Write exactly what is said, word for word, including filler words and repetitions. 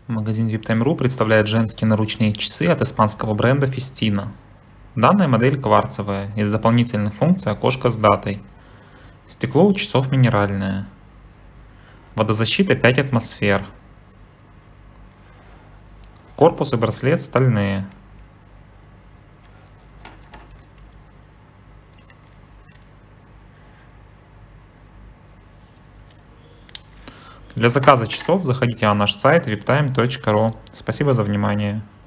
Магазин VIPTIME.ru представляет женские наручные часы от испанского бренда Festina. Данная модель кварцевая, из дополнительных функций окошко с датой. Стекло у часов минеральное. Водозащита пять атмосфер. Корпус и браслет стальные. Для заказа часов заходите на наш сайт виптайм точка ру. Спасибо за внимание.